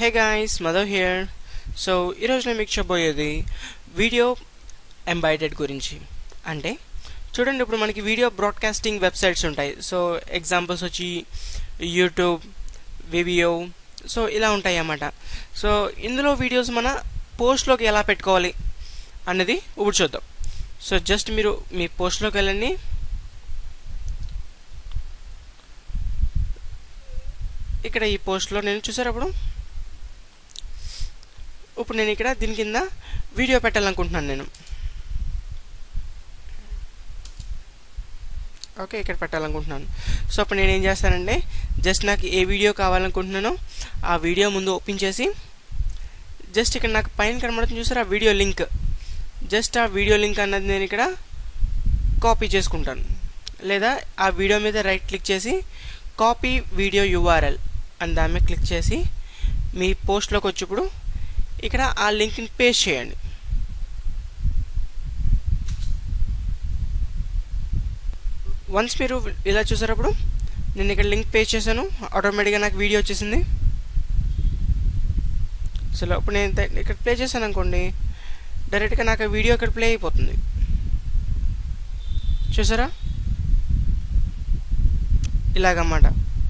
Hey guys, Madhav here. So ఈరోజు నేను మీకు చెప్పబోయేది వీడియో ఎంబెడెడ్ గురించి. అంటే చూడండి, ఇప్పుడు మనకి వీడియో బ్రాడ్కాస్టింగ్ వెబ్సైట్స్ ఉంటాయి. సో ఎగ్జాంపుల్స్ వచ్చి యూట్యూబ్, వివియో, సో ఇలా ఉంటాయి అన్నమాట. సో ఇందులో వీడియోస్ మన పోస్ట్లోకి ఎలా పెట్టుకోవాలి అన్నది ఇప్పుడు చూద్దాం. సో జస్ట్ మీరు మీ పోస్ట్లోకి వెళ్ళండి. ఇక్కడ ఈ పోస్ట్లో నేను చూసారు ఇప్పుడు నేను ఇక్కడ దీని కింద వీడియో పెట్టాలనుకుంటున్నాను నేను. ఓకే, ఇక్కడ పెట్టాలనుకుంటున్నాను. సో అప్పుడు నేను ఏం చేస్తానంటే జస్ట్ నాకు ఏ వీడియో కావాలనుకుంటున్నానో ఆ వీడియో ముందు ఓపెన్ చేసి జస్ట్ ఇక్కడ నాకు పైన కనబడుతుంది చూసారు ఆ వీడియో లింక్. జస్ట్ ఆ వీడియో లింక్ అన్నది నేను ఇక్కడ కాపీ చేసుకుంటాను. లేదా ఆ వీడియో మీద రైట్ క్లిక్ చేసి కాపీ వీడియో యూఆర్ఎల్ అని దాని మీద క్లిక్ చేసి మీ పోస్ట్లోకి వచ్చినప్పుడు ఇక్కడ ఆ లింక్ని పేస్ట్ చేయండి. వన్స్ మీరు ఇలా చూసారప్పుడు నేను ఇక్కడ లింక్ పేస్ట్ చేశాను, ఆటోమేటిక్గా నాకు వీడియో వచ్చేసింది. సో ఇప్పుడు నేను ఇక్కడ ప్లే చేశాను అనుకోండి, డైరెక్ట్గా నాకు ఆ వీడియో ఇక్కడ ప్లే అయిపోతుంది. చూసారా, ఇలాగన్నమాట.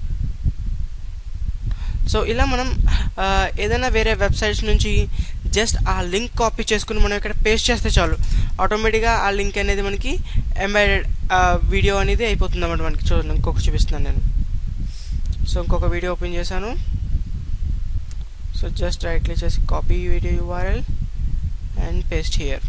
సో ఇలా మనం ఏదైనా వేరే వెబ్సైట్స్ నుంచి జస్ట్ ఆ లింక్ కాపీ చేసుకుని మనం ఇక్కడ పేస్ట్ చేస్తే చాలు, ఆటోమేటిక్గా ఆ లింక్ అనేది మనకి ఎంబెడెడ్ వీడియో అనేది అయిపోతుంది అన్నమాట మనకి. చూడండి, ఇంకొక చూపిస్తున్నాను నేను. సో ఇంకొక వీడియో ఓపెన్ చేశాను. సో జస్ట్ రైట్ క్లిక్ చేసి copy video URL and paste here,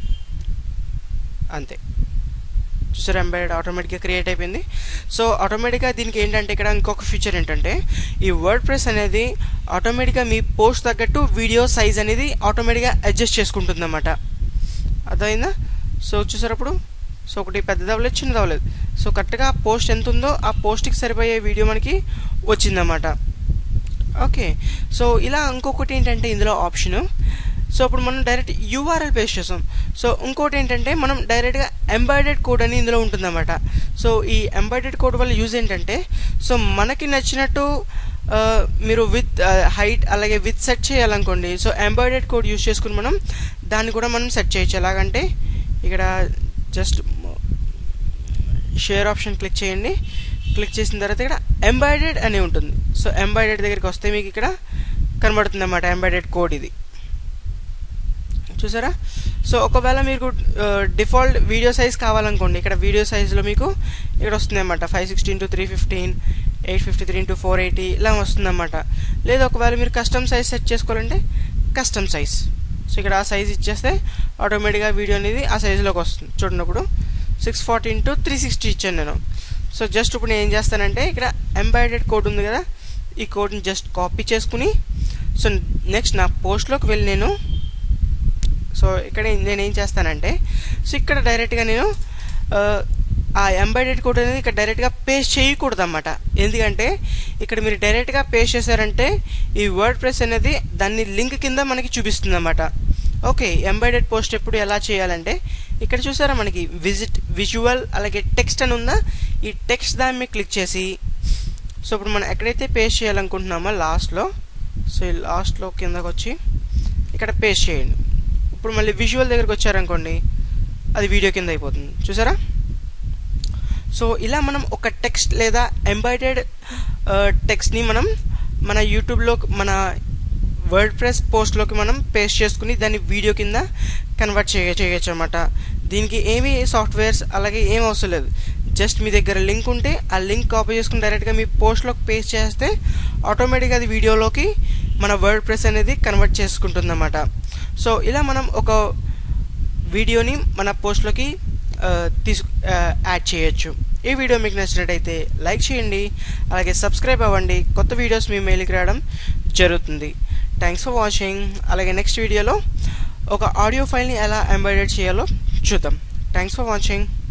అంతే. చూసారు, ఎంబెడెడ్ ఆటోమేటిక్గా క్రియేట్ అయిపోయింది. సో ఆటోమేటిక్గా దీనికి ఏంటంటే ఇక్కడ ఇంకొక ఫీచర్ ఏంటంటే ఈ వర్డ్ ప్రెస్ అనేది ఆటోమేటిక్గా మీ పోస్ట్ తగ్గట్టు వీడియో సైజ్ అనేది ఆటోమేటిక్గా అడ్జస్ట్ చేసుకుంటుంది అన్నమాట. అర్థమైందా? సో చూసారప్పుడు సో ఒకటి పెద్దది అవ్వలేదు, చిన్నది అవ్వలేదు. సో కరెక్ట్గా పోస్ట్ ఎంత ఉందో ఆ పోస్ట్కి సరిపోయే వీడియో మనకి వచ్చిందన్నమాట. ఓకే, సో ఇలా ఇంకొకటి ఏంటంటే ఇందులో ఆప్షను, సో ఇప్పుడు మనం డైరెక్ట్ యూఆర్ఎల్ పేస్ట్ చేస్తాం. సో ఇంకోటి ఏంటంటే మనం డైరెక్ట్గా ఎంబెడెడ్ కోడ్ అని ఇందులో ఉంటుందన్నమాట. సో ఈ ఎంబెడెడ్ కోడ్ వల్ల యూజ్ ఏంటంటే సో మనకి నచ్చినట్టు మీరు విత్ హైట్ అలాగే విత్ సెట్ చేయాలనుకోండి. సో ఎంబెడెడ్ కోడ్ యూజ్ చేసుకుని మనం దాన్ని కూడా మనం సెట్ చేయొచ్చు. ఎలాగంటే ఇక్కడ జస్ట్ షేర్ ఆప్షన్ క్లిక్ చేయండి. క్లిక్ చేసిన తర్వాత ఇక్కడ ఎంబెడెడ్ అని ఉంటుంది. సో ఎంబెడెడ్ దగ్గరికి వస్తే మీకు ఇక్కడ కనబడుతుంది అన్నమాట ఎంబెడెడ్ కోడ్ ఇది. చూసారా? సో ఒకవేళ మీకు డిఫాల్ట్ వీడియో సైజ్ కావాలనుకోండి, ఇక్కడ వీడియో సైజ్లో మీకు ఇక్కడ వస్తుంది అన్నమాట 516x315, 853x480 ఇలా వస్తుందన్నమాట. లేదా ఒకవేళ మీరు కస్టమ్ సైజ్ సెట్ చేసుకోవాలంటే కస్టమ్ సైజ్. సో ఇక్కడ ఆ సైజ్ ఇచ్చేస్తే ఆటోమేటిక్గా వీడియో అనేది ఆ సైజులోకి వస్తుంది. చూడండి, ఇప్పుడు 640x360 ఇచ్చాను నేను. సో జస్ట్ ఇప్పుడు నేను ఏం చేస్తానంటే ఇక్కడ ఎంబెడెడ్ కోడ్ ఉంది కదా, ఈ కోడ్ని జస్ట్ కాపీ చేసుకుని సో నెక్స్ట్ నా పోస్ట్లోకి వెళ్ళి నేను సో ఇక్కడ నేనేం చేస్తానంటే సో ఇక్కడ డైరెక్ట్గా నేను ఆ ఎంబెడెడ్ కోడ్ అనేది ఇక్కడ డైరెక్ట్గా పేస్ట్ చేయకూడదు అన్నమాట. ఎందుకంటే ఇక్కడ మీరు డైరెక్ట్గా పేస్ట్ చేశారంటే ఈ వర్డ్ ప్రెస్ అనేది దాన్ని లింక్ కింద మనకి చూపిస్తుంది అన్నమాట. ఓకే, ఎంబెడెడ్ పోస్ట్ ఎప్పుడు ఎలా చేయాలంటే ఇక్కడ చూసారా మనకి విజువల్ అలాగే టెక్స్ట్ అని ఉందా, ఈ టెక్స్ట్ దాని మీద క్లిక్ చేసి సో ఇప్పుడు మనం ఎక్కడైతే పేస్ట్ చేయాలనుకుంటున్నామో లాస్ట్లో, సో ఈ లాస్ట్లో కిందకు వచ్చి ఇక్కడ పేస్ట్ చేయండి. ఇప్పుడు మళ్ళీ విజువల్ దగ్గరికి వచ్చారనుకోండి అది వీడియో కింద అయిపోతుంది. చూసారా? సో ఇలా మనం ఒక టెక్స్ట్ లేదా ఎంబెడెడ్ టెక్స్ట్ని మనం మన యూట్యూబ్లో మన వర్డ్ ప్రెస్ పోస్ట్లోకి మనం పేస్ట్ చేసుకుని దాన్ని వీడియో కింద కన్వర్ట్ చేయొచ్చు అన్నమాట. దీనికి ఏమీ సాఫ్ట్వేర్స్ అలాగే ఏం అవసరం లేదు. జస్ట్ మీ దగ్గర లింక్ ఉంటే ఆ లింక్ కాపీ చేసుకుని డైరెక్ట్గా మీ పోస్ట్లోకి పేస్ట్ చేస్తే ఆటోమేటిక్గా అది వీడియోలోకి మన వర్డ్ ప్రెస్ అనేది కన్వర్ట్ చేసుకుంటుంది అన్నమాట. సో ఇలా మనం ఒక వీడియోని మన పోస్ట్లోకి యాడ్ చేయొచ్చు. ఈ వీడియో మీకు నచ్చినట్టయితే లైక్ చేయండి, అలాగే సబ్స్క్రైబ్ అవ్వండి. కొత్త వీడియోస్ మీ మెయిల్కి రావడం జరుగుతుంది. Thanks for watching. అలాగే నెక్స్ట్ వీడియోలో ఒక ఆడియో ఫైల్ని ఎలా ఎంబెడెడ్ చేయాలో చూద్దాం. Thanks for watching.